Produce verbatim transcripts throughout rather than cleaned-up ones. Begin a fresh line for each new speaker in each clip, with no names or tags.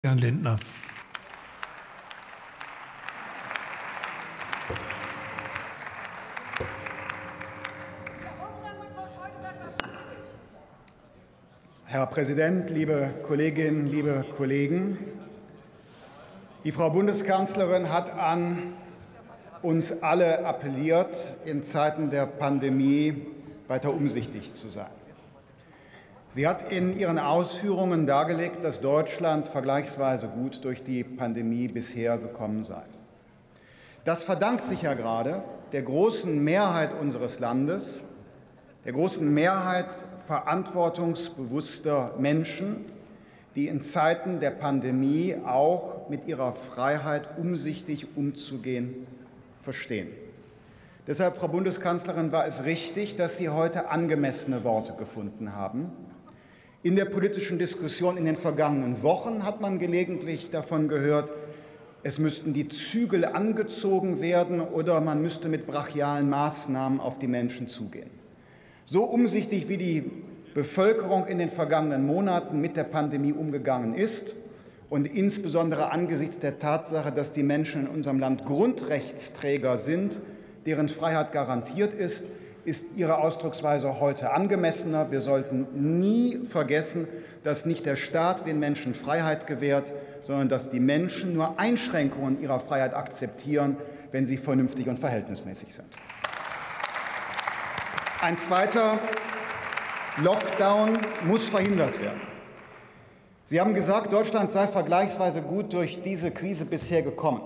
Herrn Lindner.
Herr Präsident, liebe Kolleginnen, liebe Kollegen! Die Frau Bundeskanzlerin hat an uns alle appelliert, in Zeiten der Pandemie weiter umsichtig zu sein. Sie hat in ihren Ausführungen dargelegt, dass Deutschland vergleichsweise gut durch die Pandemie bisher gekommen sei. Das verdankt sich ja gerade der großen Mehrheit unseres Landes, der großen Mehrheit verantwortungsbewusster Menschen, die in Zeiten der Pandemie auch mit ihrer Freiheit umsichtig umzugehen verstehen. Deshalb, Frau Bundeskanzlerin, war es richtig, dass Sie heute angemessene Worte gefunden haben. In der politischen Diskussion in den vergangenen Wochen hat man gelegentlich davon gehört, es müssten die Zügel angezogen werden oder man müsste mit brachialen Maßnahmen auf die Menschen zugehen. So umsichtig wie die Bevölkerung in den vergangenen Monaten mit der Pandemie umgegangen ist und insbesondere angesichts der Tatsache, dass die Menschen in unserem Land Grundrechtsträger sind, deren Freiheit garantiert ist, ist Ihre Ausdrucksweise heute angemessener. Wir sollten nie vergessen, dass nicht der Staat den Menschen Freiheit gewährt, sondern dass die Menschen nur Einschränkungen ihrer Freiheit akzeptieren, wenn sie vernünftig und verhältnismäßig sind. Ein zweiter Lockdown muss verhindert werden. Sie haben gesagt, Deutschland sei vergleichsweise gut durch diese Krise bisher gekommen.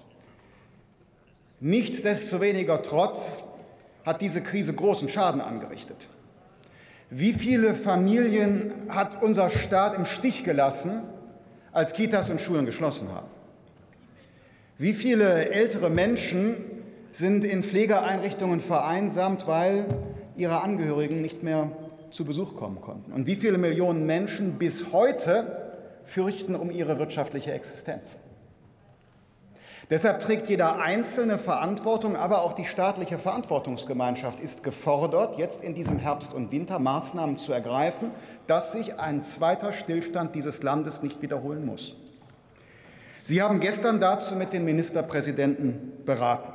Nichtsdestoweniger trotz hat diese Krise großen Schaden angerichtet. Wie viele Familien hat unser Staat im Stich gelassen, als Kitas und Schulen geschlossen haben? Wie viele ältere Menschen sind in Pflegeeinrichtungen vereinsamt, weil ihre Angehörigen nicht mehr zu Besuch kommen konnten? Und wie viele Millionen Menschen bis heute fürchten um ihre wirtschaftliche Existenz? Deshalb trägt jeder Einzelne Verantwortung, aber auch die staatliche Verantwortungsgemeinschaft ist gefordert, jetzt in diesem Herbst und Winter Maßnahmen zu ergreifen, dass sich ein zweiter Stillstand dieses Landes nicht wiederholen muss. Sie haben gestern dazu mit den Ministerpräsidenten beraten.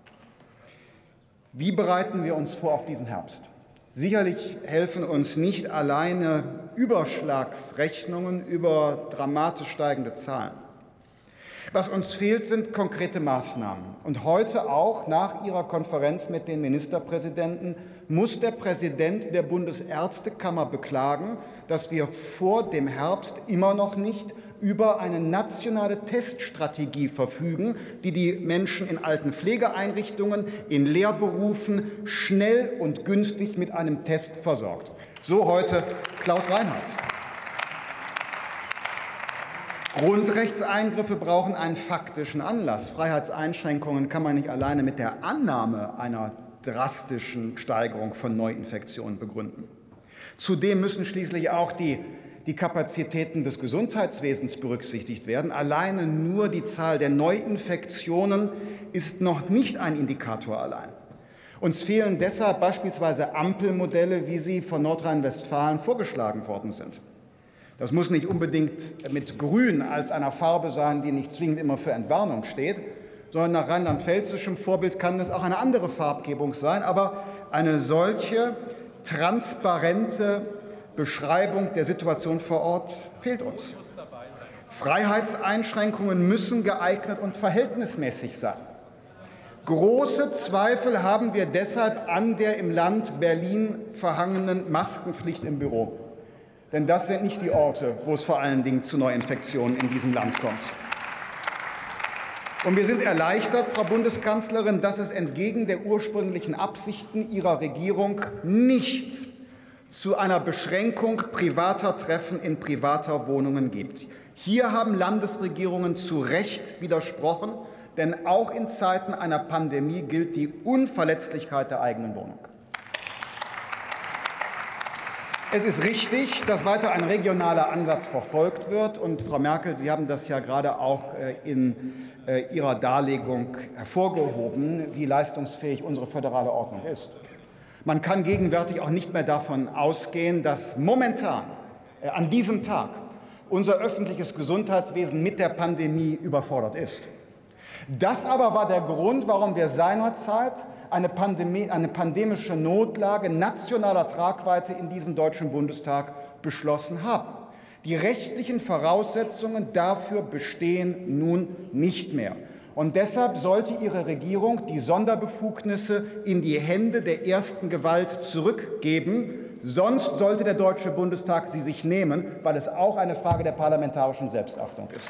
Wie bereiten wir uns vor auf diesen Herbst? Sicherlich helfen uns nicht alleine Überschlagsrechnungen über dramatisch steigende Zahlen. Was uns fehlt, sind konkrete Maßnahmen. Und heute auch nach Ihrer Konferenz mit den Ministerpräsidenten muss der Präsident der Bundesärztekammer beklagen, dass wir vor dem Herbst immer noch nicht über eine nationale Teststrategie verfügen, die die Menschen in alten Pflegeeinrichtungen, in Lehrberufen schnell und günstig mit einem Test versorgt. So heute Klaus Reinhardt. Grundrechtseingriffe brauchen einen faktischen Anlass. Freiheitseinschränkungen kann man nicht alleine mit der Annahme einer drastischen Steigerung von Neuinfektionen begründen. Zudem müssen schließlich auch die, die Kapazitäten des Gesundheitswesens berücksichtigt werden. Alleine nur die Zahl der Neuinfektionen ist noch nicht ein Indikator allein. Uns fehlen deshalb beispielsweise Ampelmodelle, wie sie von Nordrhein-Westfalen vorgeschlagen worden sind. Das muss nicht unbedingt mit Grün als einer Farbe sein, die nicht zwingend immer für Entwarnung steht, sondern nach rheinland-pfälzischem Vorbild kann es auch eine andere Farbgebung sein. Aber eine solche transparente Beschreibung der Situation vor Ort fehlt uns. Freiheitseinschränkungen müssen geeignet und verhältnismäßig sein. Große Zweifel haben wir deshalb an der im Land Berlin verhangenen Maskenpflicht im Büro. Denn das sind nicht die Orte, wo es vor allen Dingen zu Neuinfektionen in diesem Land kommt. Und wir sind erleichtert, Frau Bundeskanzlerin, dass es entgegen der ursprünglichen Absichten Ihrer Regierung nicht zu einer Beschränkung privater Treffen in privater Wohnungen gibt. Hier haben Landesregierungen zu Recht widersprochen, denn auch in Zeiten einer Pandemie gilt die Unverletzlichkeit der eigenen Wohnung. Es ist richtig, dass weiter ein regionaler Ansatz verfolgt wird. Und Frau Merkel, Sie haben das ja gerade auch in Ihrer Darlegung hervorgehoben, wie leistungsfähig unsere föderale Ordnung ist. Man kann gegenwärtig auch nicht mehr davon ausgehen, dass momentan, an diesem Tag, unser öffentliches Gesundheitswesen mit der Pandemie überfordert ist. Das aber war der Grund, warum wir seinerzeit eine, Pandemie, eine pandemische Notlage nationaler Tragweite in diesem Deutschen Bundestag beschlossen haben. Die rechtlichen Voraussetzungen dafür bestehen nun nicht mehr. Und deshalb sollte Ihre Regierung die Sonderbefugnisse in die Hände der ersten Gewalt zurückgeben. Sonst sollte der Deutsche Bundestag sie sich nehmen, weil es auch eine Frage der parlamentarischen Selbstachtung ist.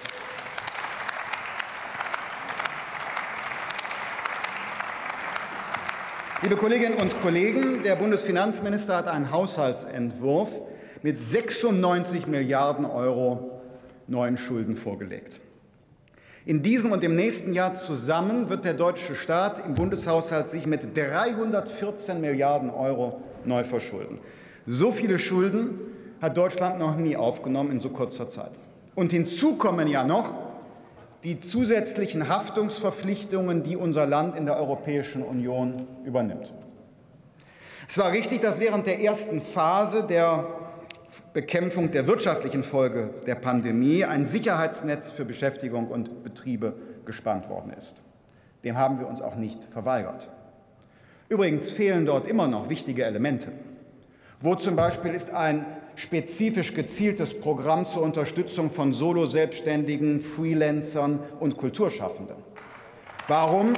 Liebe Kolleginnen und Kollegen, der Bundesfinanzminister hat einen Haushaltsentwurf mit sechsundneunzig Milliarden Euro neuen Schulden vorgelegt. In diesem und im nächsten Jahr zusammen wird der deutsche Staat im Bundeshaushalt sich mit dreihundertvierzehn Milliarden Euro neu verschulden. So viele Schulden hat Deutschland noch nie aufgenommen in so kurzer Zeit. Und hinzu kommen ja noch die zusätzlichen Haftungsverpflichtungen, die unser Land in der Europäischen Union übernimmt. Es war richtig, dass während der ersten Phase der Bekämpfung der wirtschaftlichen Folge der Pandemie ein Sicherheitsnetz für Beschäftigung und Betriebe gespannt worden ist. Dem haben wir uns auch nicht verweigert. Übrigens fehlen dort immer noch wichtige Elemente. Wo zum Beispiel ist ein spezifisch gezieltes Programm zur Unterstützung von Solo-Selbstständigen, Freelancern und Kulturschaffenden? Warum,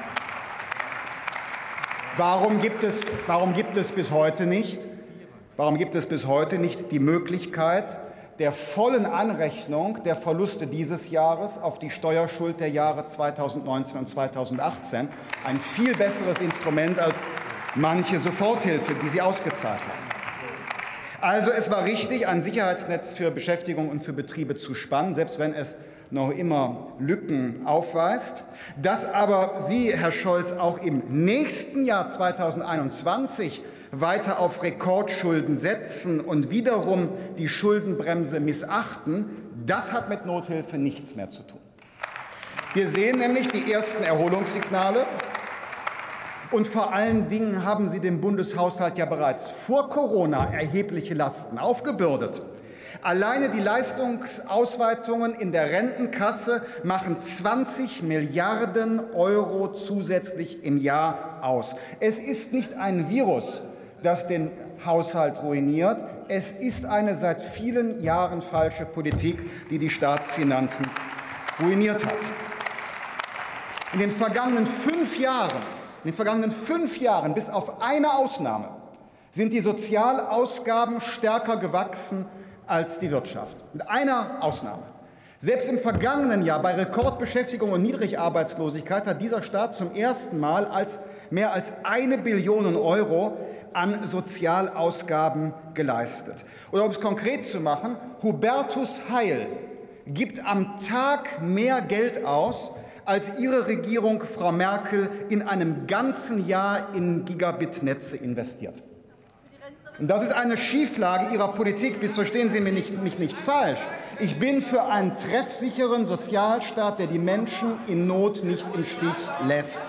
warum, gibt es, warum gibt es bis heute nicht, warum gibt es bis heute nicht die Möglichkeit der vollen Anrechnung der Verluste dieses Jahres auf die Steuerschuld der Jahre zweitausendneunzehn und zweitausendachtzehn? Ein viel besseres Instrument als manche Soforthilfe, die Sie ausgezahlt haben. Also es war richtig, ein Sicherheitsnetz für Beschäftigung und für Betriebe zu spannen, selbst wenn es noch immer Lücken aufweist. Dass aber Sie, Herr Scholz, auch im nächsten Jahr zweitausendeinundzwanzig weiter auf Rekordschulden setzen und wiederum die Schuldenbremse missachten, das hat mit Nothilfe nichts mehr zu tun. Wir sehen nämlich die ersten Erholungssignale. Und vor allen Dingen haben Sie dem Bundeshaushalt ja bereits vor Corona erhebliche Lasten aufgebürdet. Alleine die Leistungsausweitungen in der Rentenkasse machen zwanzig Milliarden Euro zusätzlich im Jahr aus. Es ist nicht ein Virus, das den Haushalt ruiniert. Es ist eine seit vielen Jahren falsche Politik, die die Staatsfinanzen ruiniert hat. In den vergangenen fünf Jahren In den vergangenen fünf Jahren, bis auf eine Ausnahme, sind die Sozialausgaben stärker gewachsen als die Wirtschaft. Mit einer Ausnahme. Selbst im vergangenen Jahr bei Rekordbeschäftigung und Niedrigarbeitslosigkeit hat dieser Staat zum ersten Mal als mehr als eine Billion Euro an Sozialausgaben geleistet. Oder um es konkret zu machen, Hubertus Heil gibt am Tag mehr Geld aus, als Ihre Regierung, Frau Merkel, in einem ganzen Jahr in Gigabit-Netze investiert. Und das ist eine Schieflage Ihrer Politik. Bitte verstehen Sie mich nicht, mich nicht falsch. Ich bin für einen treffsicheren Sozialstaat, der die Menschen in Not nicht im Stich lässt.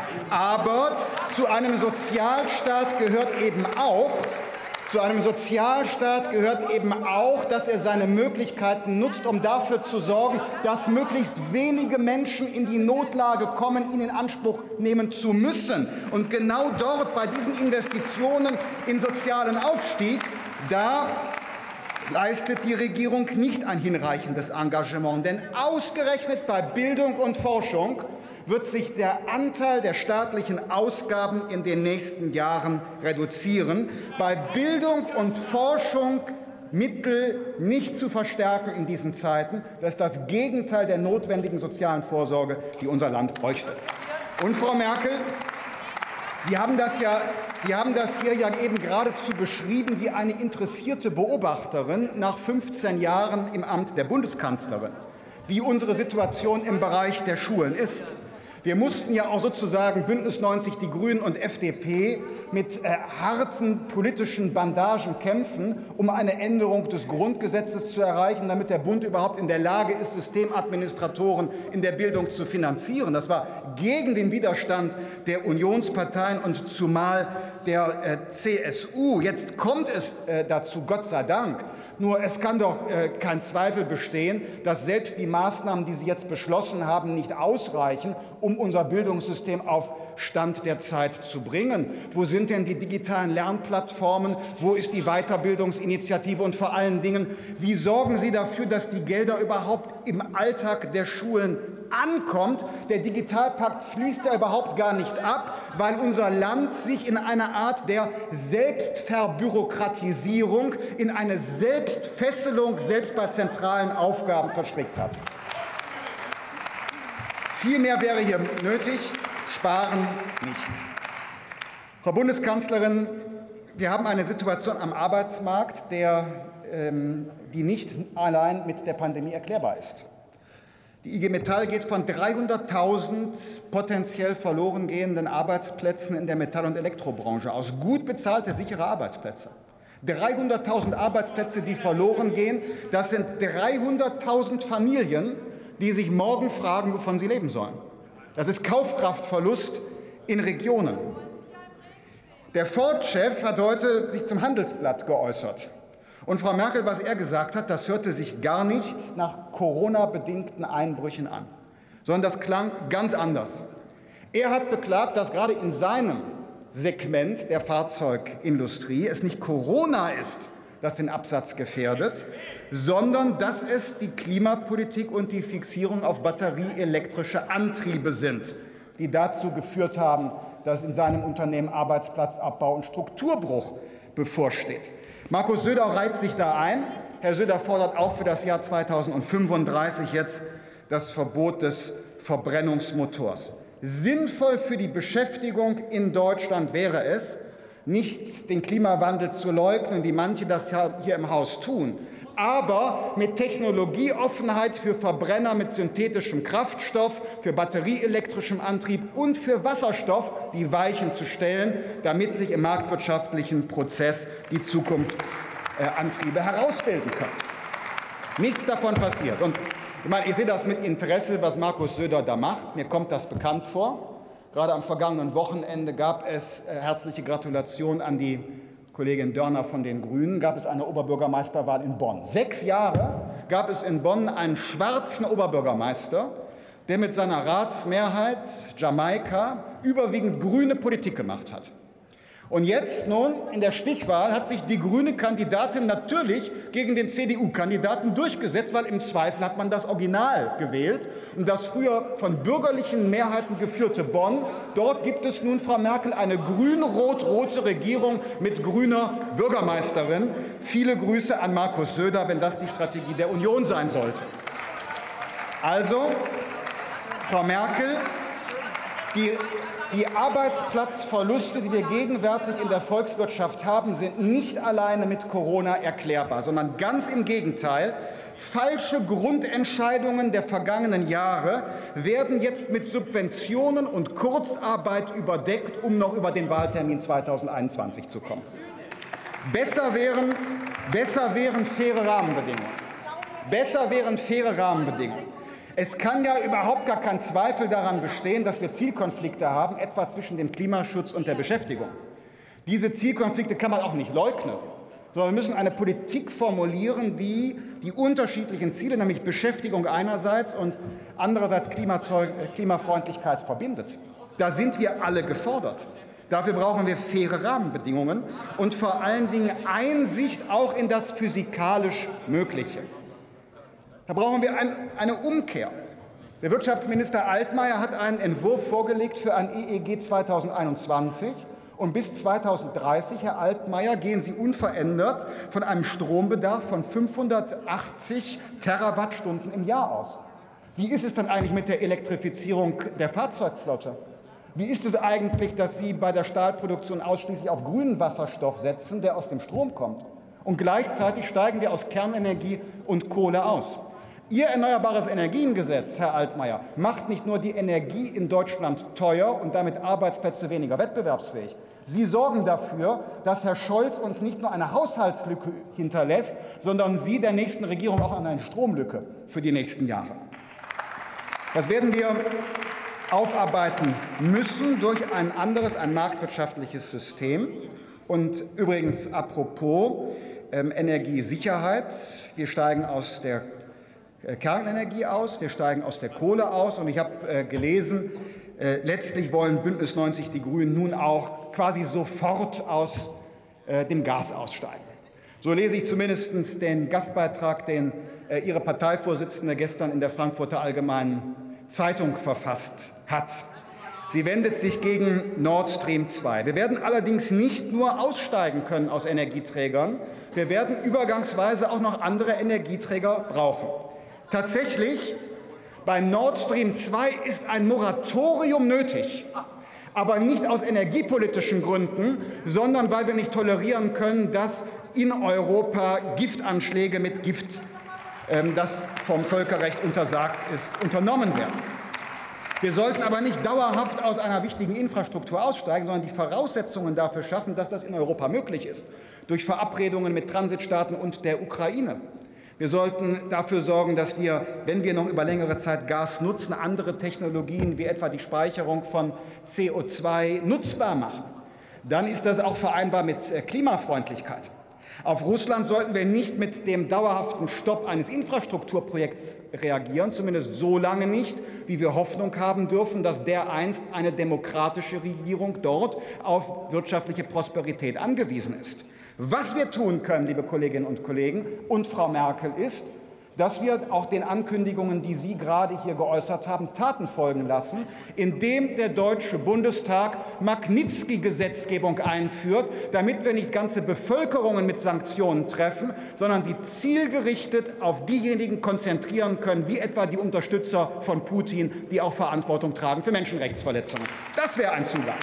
Aber zu einem Sozialstaat gehört eben auch, Zu einem Sozialstaat gehört eben auch, dass er seine Möglichkeiten nutzt, um dafür zu sorgen, dass möglichst wenige Menschen in die Notlage kommen, ihn in Anspruch nehmen zu müssen. Und genau dort, bei diesen Investitionen in sozialen Aufstieg, da leistet die Regierung nicht ein hinreichendes Engagement. Denn ausgerechnet bei Bildung und Forschung wird sich der Anteil der staatlichen Ausgaben in den nächsten Jahren reduzieren. Bei Bildung und Forschung Mittel nicht zu verstärken in diesen Zeiten, das ist das Gegenteil der notwendigen sozialen Vorsorge, die unser Land bräuchte. Und Frau Merkel, Sie haben das ja, Sie haben das hier ja eben geradezu beschrieben wie eine interessierte Beobachterin nach fünfzehn Jahren im Amt der Bundeskanzlerin, wie unsere Situation im Bereich der Schulen ist. Wir mussten ja auch sozusagen Bündnis neunzig, die Grünen und F D P mit äh, harten politischen Bandagen kämpfen, um eine Änderung des Grundgesetzes zu erreichen, damit der Bund überhaupt in der Lage ist, Systemadministratoren in der Bildung zu finanzieren. Das war gegen den Widerstand der Unionsparteien und zumal der äh, C S U. Jetzt kommt es äh, dazu, Gott sei Dank. Nur es kann doch äh, kein Zweifel bestehen, dass selbst die Maßnahmen, die Sie jetzt beschlossen haben, nicht ausreichen, um unser Bildungssystem auf Stand der Zeit zu bringen. Wo sind denn die digitalen Lernplattformen? Wo ist die Weiterbildungsinitiative? Und vor allen Dingen, wie sorgen Sie dafür, dass die Gelder überhaupt im Alltag der Schulen ankommt? Der Digitalpakt fließt ja überhaupt gar nicht ab, weil unser Land sich in eine Art der Selbstverbürokratisierung, in eine Selbstfesselung, selbst bei zentralen Aufgaben verstrickt hat. Viel mehr wäre hier nötig, sparen nicht. Frau Bundeskanzlerin, wir haben eine Situation am Arbeitsmarkt, der, ähm, die nicht allein mit der Pandemie erklärbar ist. Die I G Metall geht von dreihunderttausend potenziell verloren gehenden Arbeitsplätzen in der Metall- und Elektrobranche aus. Gut bezahlte, sichere Arbeitsplätze. dreihunderttausend Arbeitsplätze, die verloren gehen, das sind dreihunderttausend Familien, die sich morgen fragen, wovon sie leben sollen. Das ist Kaufkraftverlust in Regionen. Der Ford-Chef hat heute sich zum Handelsblatt geäußert. Und Frau Merkel, was er gesagt hat, das hörte sich gar nicht nach Corona-bedingten Einbrüchen an, sondern das klang ganz anders. Er hat beklagt, dass gerade in seinem Segment der Fahrzeugindustrie es nicht Corona ist, das den Absatz gefährdet, sondern dass es die Klimapolitik und die Fixierung auf batterieelektrische Antriebe sind, die dazu geführt haben, dass in seinem Unternehmen Arbeitsplatzabbau und Strukturbruch bevorsteht. Markus Söder reiht sich da ein. Herr Söder fordert auch für das Jahr zweitausendfünfunddreißig jetzt das Verbot des Verbrennungsmotors. Sinnvoll für die Beschäftigung in Deutschland wäre es, nicht den Klimawandel zu leugnen, wie manche das ja hier im Haus tun, aber mit Technologieoffenheit für Verbrenner mit synthetischem Kraftstoff, für batterieelektrischem Antrieb und für Wasserstoff die Weichen zu stellen, damit sich im marktwirtschaftlichen Prozess die Zukunftsantriebe herausbilden können. Nichts davon passiert. Und ich meine, ich sehe das mit Interesse, was Markus Söder da macht. Mir kommt das bekannt vor. Gerade am vergangenen Wochenende gab es äh, herzliche Gratulation an die Kollegin Dörner von den Grünen, gab es eine Oberbürgermeisterwahl in Bonn. Sechs Jahre gab es in Bonn einen schwarzen Oberbürgermeister, der mit seiner Ratsmehrheit Jamaika überwiegend grüne Politik gemacht hat. Und jetzt nun in der Stichwahl hat sich die grüne Kandidatin natürlich gegen den C D U-Kandidaten durchgesetzt, weil im Zweifel hat man das Original gewählt. Und das früher von bürgerlichen Mehrheiten geführte Bonn, dort gibt es nun, Frau Merkel, eine grün-rot-rote Regierung mit grüner Bürgermeisterin. Viele Grüße an Markus Söder, wenn das die Strategie der Union sein sollte. Also, Frau Merkel, die Die Arbeitsplatzverluste, die wir gegenwärtig in der Volkswirtschaft haben, sind nicht alleine mit Corona erklärbar, sondern ganz im Gegenteil. Falsche Grundentscheidungen der vergangenen Jahre werden jetzt mit Subventionen und Kurzarbeit überdeckt, um noch über den Wahltermin zweitausendeinundzwanzig zu kommen. Besser wären, besser wären faire Rahmenbedingungen. Besser wären faire Rahmenbedingungen. Es kann ja überhaupt gar kein Zweifel daran bestehen, dass wir Zielkonflikte haben, etwa zwischen dem Klimaschutz und der Beschäftigung. Diese Zielkonflikte kann man auch nicht leugnen, sondern wir müssen eine Politik formulieren, die die unterschiedlichen Ziele, nämlich Beschäftigung einerseits und andererseits Klimafreundlichkeit verbindet. Da sind wir alle gefordert. Dafür brauchen wir faire Rahmenbedingungen und vor allen Dingen Einsicht auch in das physikalisch Mögliche. Da brauchen wir ein, eine Umkehr. Der Wirtschaftsminister Altmaier hat einen Entwurf vorgelegt für ein E E G zweitausendeinundzwanzig. Und bis zweitausenddreißig, Herr Altmaier, gehen Sie unverändert von einem Strombedarf von fünfhundertachtzig Terawattstunden im Jahr aus. Wie ist es dann eigentlich mit der Elektrifizierung der Fahrzeugflotte? Wie ist es eigentlich, dass Sie bei der Stahlproduktion ausschließlich auf grünen Wasserstoff setzen, der aus dem Strom kommt? Und gleichzeitig steigen wir aus Kernenergie und Kohle aus. Ihr Erneuerbares Energiengesetz, Herr Altmaier, macht nicht nur die Energie in Deutschland teuer und damit Arbeitsplätze weniger wettbewerbsfähig. Sie sorgen dafür, dass Herr Scholz uns nicht nur eine Haushaltslücke hinterlässt, sondern Sie der nächsten Regierung auch eine Stromlücke für die nächsten Jahre. Das werden wir, aufarbeiten müssen durch ein anderes, ein marktwirtschaftliches System. Und übrigens, apropos ähm, Energiesicherheit, wir steigen aus der Kernenergie aus, wir steigen aus der Kohle aus. Und ich habe äh, gelesen, äh, letztlich wollen Bündnis neunzig Die Grünen nun auch quasi sofort aus äh, dem Gas aussteigen. So lese ich zumindest den Gastbeitrag, den äh, Ihre Parteivorsitzende gestern in der Frankfurter Allgemeinen Zeitung verfasst hat. Sie wendet sich gegen Nord Stream zwei. Wir werden allerdings nicht nur aussteigen können aus Energieträgern, wir werden übergangsweise auch noch andere Energieträger brauchen. Tatsächlich, bei Nord Stream zwei ist ein Moratorium nötig, aber nicht aus energiepolitischen Gründen, sondern weil wir nicht tolerieren können, dass in Europa Giftanschläge mit Gift, ähm, das vom Völkerrecht untersagt ist, unternommen werden. Wir sollten aber nicht dauerhaft aus einer wichtigen Infrastruktur aussteigen, sondern die Voraussetzungen dafür schaffen, dass das in Europa möglich ist, durch Verabredungen mit Transitstaaten und der Ukraine. Wir sollten dafür sorgen, dass wir, wenn wir noch über längere Zeit Gas nutzen, andere Technologien wie etwa die Speicherung von C O zwei nutzbar machen. Dann ist das auch vereinbar mit Klimafreundlichkeit. Auf Russland sollten wir nicht mit dem dauerhaften Stopp eines Infrastrukturprojekts reagieren, zumindest so lange nicht, wie wir Hoffnung haben dürfen, dass dereinst eine demokratische Regierung dort auf wirtschaftliche Prosperität angewiesen ist. Was wir tun können, liebe Kolleginnen und Kollegen und Frau Merkel, ist, dass wir auch den Ankündigungen, die Sie gerade hier geäußert haben, Taten folgen lassen, indem der Deutsche Bundestag Magnitsky-Gesetzgebung einführt, damit wir nicht ganze Bevölkerungen mit Sanktionen treffen, sondern sie zielgerichtet auf diejenigen konzentrieren können, wie etwa die Unterstützer von Putin, die auch Verantwortung tragen für Menschenrechtsverletzungen. Das wäre ein Zugang.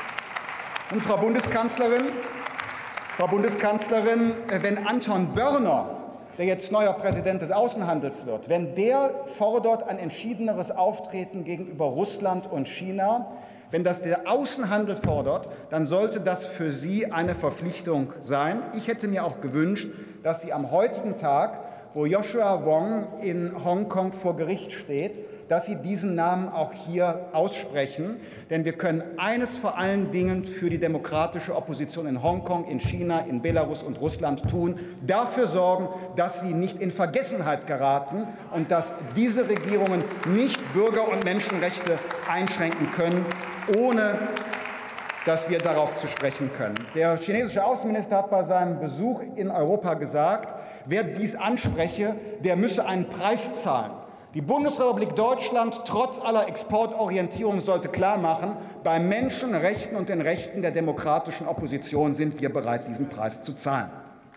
Und Frau Bundeskanzlerin, Frau Bundeskanzlerin, wenn Anton Börner, der jetzt neuer Präsident des Außenhandels wird, wenn der fordert ein entschiedeneres Auftreten gegenüber Russland und China, wenn das der Außenhandel fordert, dann sollte das für Sie eine Verpflichtung sein. Ich hätte mir auch gewünscht, dass Sie am heutigen Tag, wo Joshua Wong in Hongkong vor Gericht steht, dass Sie diesen Namen auch hier aussprechen. Denn wir können eines vor allen Dingen für die demokratische Opposition in Hongkong, in China, in Belarus und Russland tun, dafür sorgen, dass sie nicht in Vergessenheit geraten und dass diese Regierungen nicht Bürger- und Menschenrechte einschränken können, ohne dass wir darauf zu sprechen können. Der chinesische Außenminister hat bei seinem Besuch in Europa gesagt, wer dies anspreche, der müsse einen Preis zahlen. Die Bundesrepublik Deutschland trotz aller Exportorientierung sollte klarmachen, bei Menschenrechten und den Rechten der demokratischen Opposition sind wir bereit, diesen Preis zu zahlen.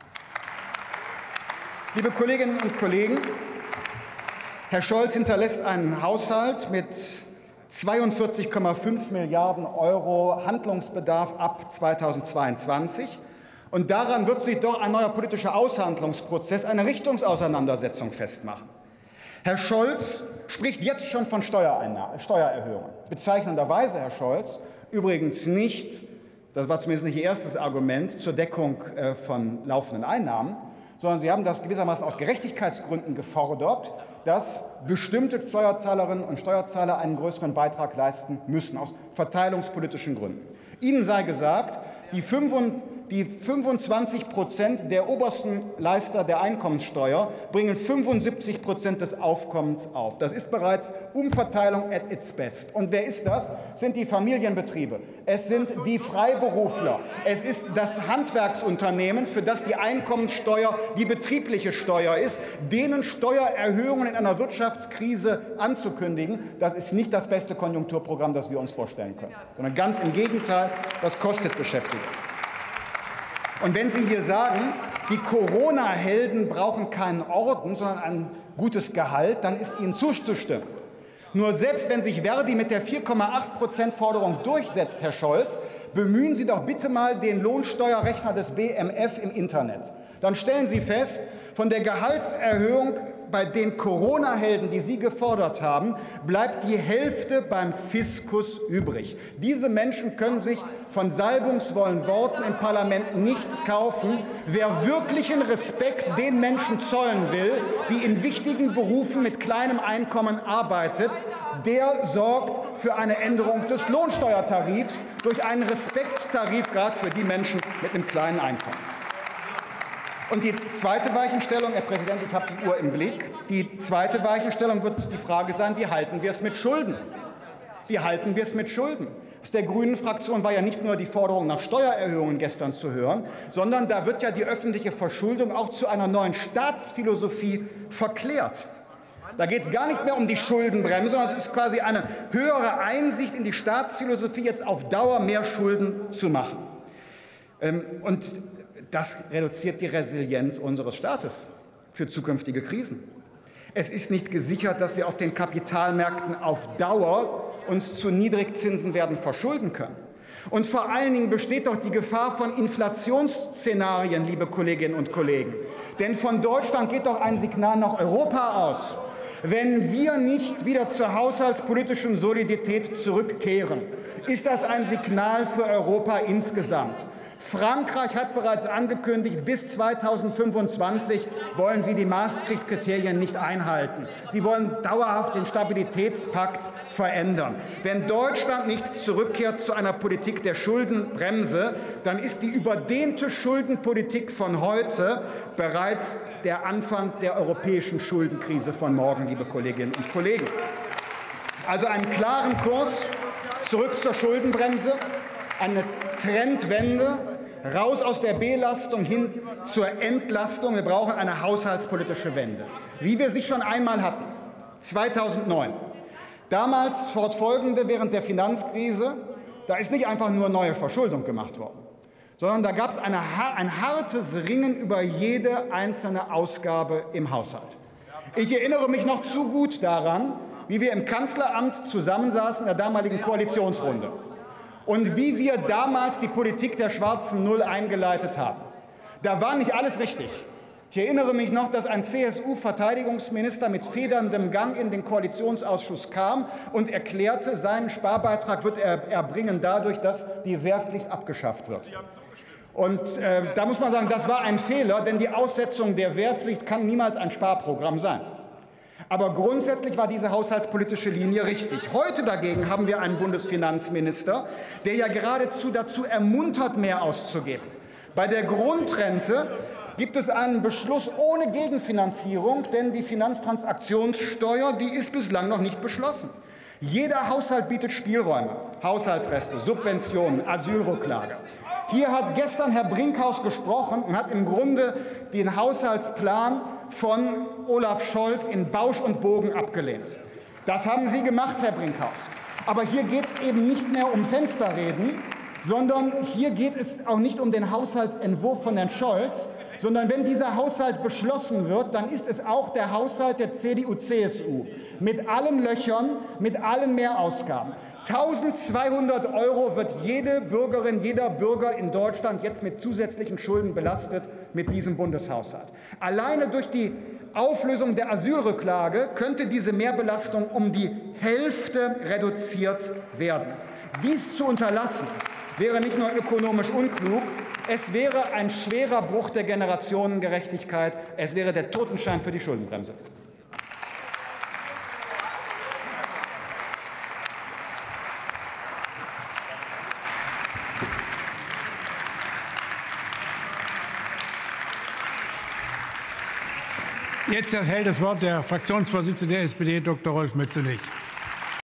Liebe Kolleginnen und Kollegen, Herr Scholz hinterlässt einen Haushalt mit zweiundvierzig Komma fünf Milliarden Euro Handlungsbedarf ab zweitausendzweiundzwanzig. Und daran wird sich doch ein neuer politischer Aushandlungsprozess, eine Richtungsauseinandersetzung festmachen. Herr Scholz spricht jetzt schon von Steuererhöhungen. Bezeichnenderweise, Herr Scholz, übrigens nicht, das war zumindest nicht Ihr erstes Argument, zur Deckung von laufenden Einnahmen, sondern Sie haben das gewissermaßen aus Gerechtigkeitsgründen gefordert, dass bestimmte Steuerzahlerinnen und Steuerzahler einen größeren Beitrag leisten müssen, aus verteilungspolitischen Gründen. Ihnen sei gesagt, die fünfundzwanzig Prozent der obersten Leister der Einkommenssteuer bringen fünfundsiebzig Prozent des Aufkommens auf. Das ist bereits Umverteilung at its best. Und wer ist das? Es sind die Familienbetriebe, es sind die Freiberufler, es ist das Handwerksunternehmen, für das die Einkommenssteuer die betriebliche Steuer ist. Denen Steuererhöhungen in einer Wirtschaftskrise anzukündigen, das ist nicht das beste Konjunkturprogramm, das wir uns vorstellen können, sondern ganz im Gegenteil, das kostet Beschäftigung. Und wenn Sie hier sagen, die Corona-Helden brauchen keinen Orden, sondern ein gutes Gehalt, dann ist Ihnen zuzustimmen. Nur selbst wenn sich Verdi mit der vier Komma acht Prozent Forderung durchsetzt, Herr Scholz, bemühen Sie doch bitte mal den Lohnsteuerrechner des B M F im Internet. Dann stellen Sie fest, von der Gehaltserhöhung bei den Corona-Helden, die Sie gefordert haben, bleibt die Hälfte beim Fiskus übrig. Diese Menschen können sich von salbungsvollen Worten im Parlament nichts kaufen. Wer wirklichen Respekt den Menschen zollen will, die in wichtigen Berufen mit kleinem Einkommen arbeitet, der sorgt für eine Änderung des Lohnsteuertarifs durch einen Respektstarif, gerade für die Menschen mit einem kleinen Einkommen. Und die zweite Weichenstellung, Herr Präsident, ich habe die Uhr im Blick, die zweite Weichenstellung wird die Frage sein, wie halten wir es mit Schulden? Wie halten wir es mit Schulden? Aus der Grünen-Fraktion war ja nicht nur die Forderung nach Steuererhöhungen gestern zu hören, sondern da wird ja die öffentliche Verschuldung auch zu einer neuen Staatsphilosophie verklärt. Da geht es gar nicht mehr um die Schuldenbremse, sondern es ist quasi eine höhere Einsicht in die Staatsphilosophie, jetzt auf Dauer mehr Schulden zu machen. Und das reduziert die Resilienz unseres Staates für zukünftige Krisen. Es ist nicht gesichert, dass wir auf den Kapitalmärkten auf Dauer uns zu Niedrigzinsen werden verschulden können. Und vor allen Dingen besteht doch die Gefahr von Inflationsszenarien, liebe Kolleginnen und Kollegen. Denn von Deutschland geht doch ein Signal nach Europa aus. Wenn wir nicht wieder zur haushaltspolitischen Solidität zurückkehren, ist das ein Signal für Europa insgesamt. Frankreich hat bereits angekündigt, bis zweitausendfünfundzwanzig wollen sie die Maastricht-Kriterien nicht einhalten. Sie wollen dauerhaft den Stabilitätspakt verändern. Wenn Deutschland nicht zurückkehrt zu einer Politik der Schuldenbremse, dann ist die überdehnte Schuldenpolitik von heute bereits der Anfang der europäischen Schuldenkrise von morgen, liebe Kolleginnen und Kollegen. Also einen klaren Kurs zurück zur Schuldenbremse, eine Trendwende, raus aus der Belastung hin zur Entlastung. Wir brauchen eine haushaltspolitische Wende, wie wir sie schon einmal hatten, zweitausendneun. Damals fortfolgende während der Finanzkrise, da ist nicht einfach nur neue Verschuldung gemacht worden, sondern da gab es eine, ein hartes Ringen über jede einzelne Ausgabe im Haushalt. Ich erinnere mich noch zu gut daran, wie wir im Kanzleramt zusammensaßen in der damaligen Koalitionsrunde und wie wir damals die Politik der schwarzen Null eingeleitet haben. Da war nicht alles richtig. Ich erinnere mich noch, dass ein C S U-Verteidigungsminister mit federndem Gang in den Koalitionsausschuss kam und erklärte, seinen Sparbeitrag wird er erbringen dadurch, dass die Wehrpflicht abgeschafft wird. Und äh, da muss man sagen, das war ein Fehler, denn die Aussetzung der Wehrpflicht kann niemals ein Sparprogramm sein. Aber grundsätzlich war diese haushaltspolitische Linie richtig. Heute dagegen haben wir einen Bundesfinanzminister, der ja geradezu dazu ermuntert, mehr auszugeben. Bei der Grundrente gibt es einen Beschluss ohne Gegenfinanzierung, denn die Finanztransaktionssteuer, die ist bislang noch nicht beschlossen. Jeder Haushalt bietet Spielräume, Haushaltsreste, Subventionen, Asylrücklage. Hier hat gestern Herr Brinkhaus gesprochen und hat im Grunde den Haushaltsplan von Olaf Scholz in Bausch und Bogen abgelehnt. Das haben Sie gemacht, Herr Brinkhaus. Aber hier geht es eben nicht mehr um Fensterreden, sondern hier geht es auch nicht um den Haushaltsentwurf von Herrn Scholz, sondern wenn dieser Haushalt beschlossen wird, dann ist es auch der Haushalt der C D U C S U mit allen Löchern, mit allen Mehrausgaben. eintausendzweihundert Euro wird jede Bürgerin, jeder Bürger in Deutschland jetzt mit zusätzlichen Schulden belastet mit diesem Bundeshaushalt. Alleine durch die Auflösung der Asylrücklage könnte diese Mehrbelastung um die Hälfte reduziert werden. Dies zu unterlassen, wäre nicht nur ökonomisch unklug, es wäre ein schwerer Bruch der Generationengerechtigkeit, es wäre der Totenschein für die Schuldenbremse.
Jetzt erhält das Wort der Fraktionsvorsitzende der S P D, Doktor Rolf Mützenich.